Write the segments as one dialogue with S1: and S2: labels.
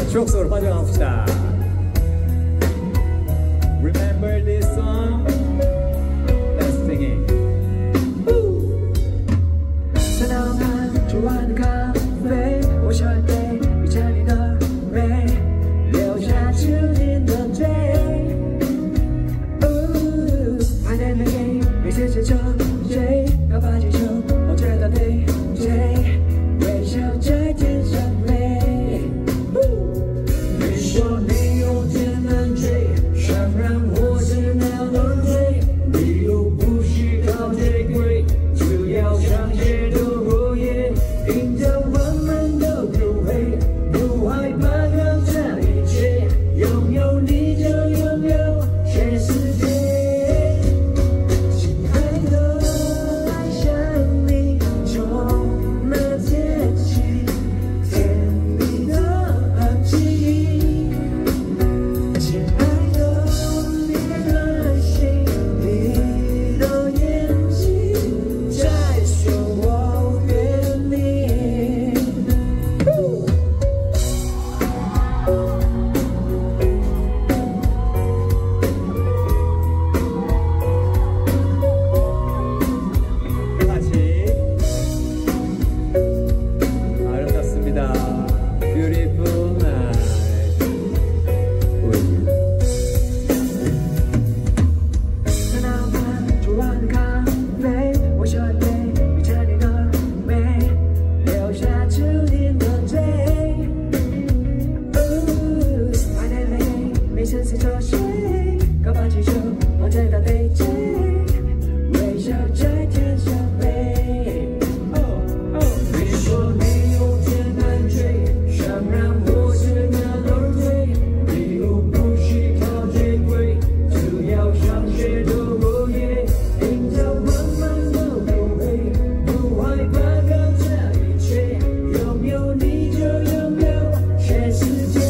S1: 추억 속으로 빠져나갑시다. Remember this song? Let's sing it.
S2: 사랑한 좋아하는 카페 오셔야 돼 이제 너 왜留下 in the day pandemic 每次接触谁要把结束我觉得对谁微笑在天上飞你说你有点难追想让我知道能追你又不需靠最贵只要上街的落叶迎着我们的不会不害怕靠这一切拥有你就拥有全世界亲爱的爱上你从那天起甜蜜的痕迹亲爱的你的心你的眼睛在说我愿你
S1: 같이 아름답습니다. Beautiful night.
S2: 사랑한 좋아하는 카페 오셔야 돼 이제 너 왜留下 in the day pandemic 每次是着谁搞不清楚我知道对谁微笑在天上飞你说你有点难追想让我知道能追你又不需靠最贵只要上学的落叶迎着我们的不会不害怕靠这一切拥有你就拥有全世界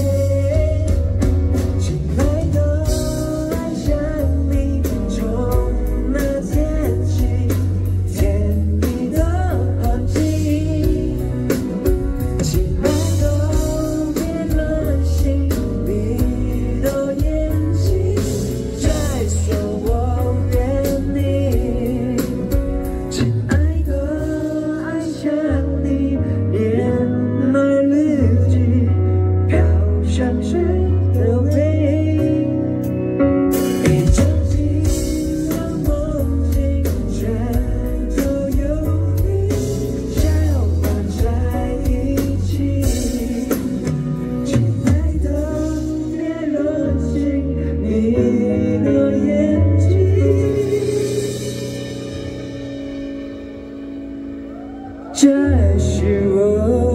S2: 亲爱的爱上你从那天起甜蜜的痕迹亲爱的别任性你的眼睛在说我愿你亲爱的爱上你年迈日记飘向谁的背一场情的梦境全都有你交换在一起亲爱的别任性你的眼睛这是我